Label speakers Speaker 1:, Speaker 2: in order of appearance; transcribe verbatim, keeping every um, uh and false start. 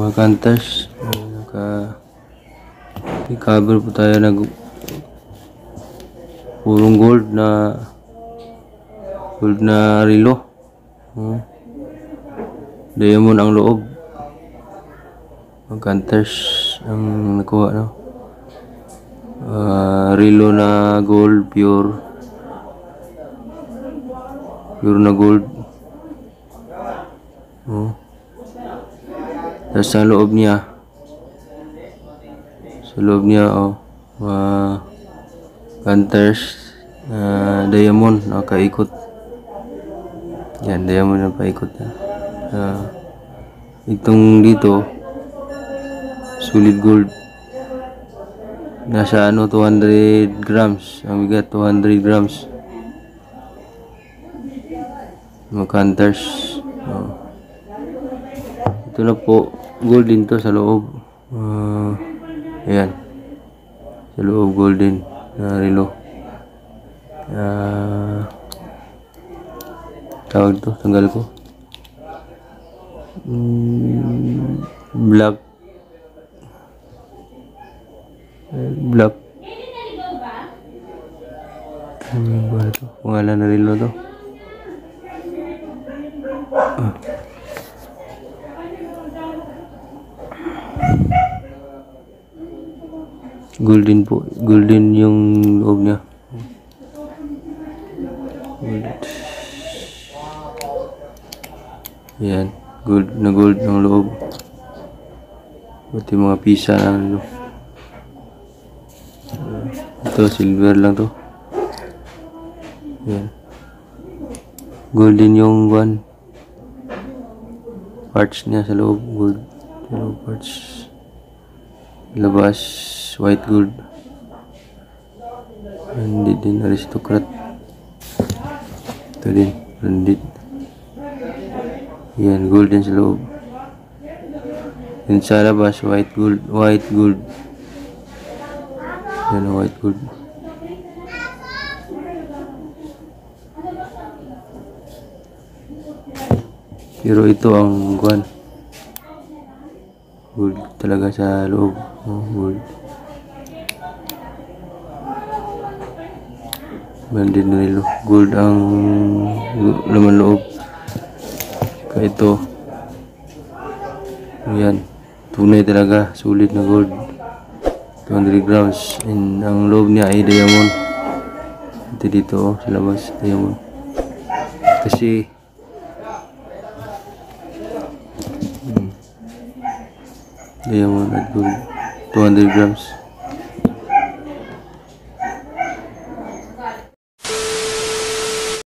Speaker 1: mga counters. Naka cover po tayo ng purong gold na gold na relo. Hmm. Diamond ang loob. Mga counters ang nakuha, no? Uh, relo na gold, pure pure na gold. Oh. Tapos sa loob niya sa loob niya oh uh, counters, uh, diamond nakaikot. Yan, diamond na paikot na. Uh, itong dito solid gold. Nasa ano two hundred grams. Ang bigat two hundred grams. Mga counters. Oh. Ito na po, gold din to sa loob. Uh, ayan. Sa loob golden na relo. Uh, tawag to, tanggal ko. Mm, black. Black. Ano ba ito? Pangalan na relo to. Ah. Golden po, golden yung loob niya. Golden. Yan, gold na gold ng loob. Pati mga pisa na ano. Ito silver lang to. Yan. Golden yung one parts niya sa loob, gold. Sa loob parts. Labas white gold. Hindi din aristocrat. Ito din branded. Yan, golden sa loob. Yan sa labas white gold, white gold. Yan, white gold. Pero ito ang guwan. Gold talaga sa loob. Oh, gold. Bandit na nilo. Gold ang laman loob. Kaya ito. Ayan. Tunay talaga. Sulit na gold. two hundred grams. And ang loob niya ay diamond. Ito dito oh, sa labas. Diamond. Kasi hmm, diamond at gold. two hundred grams.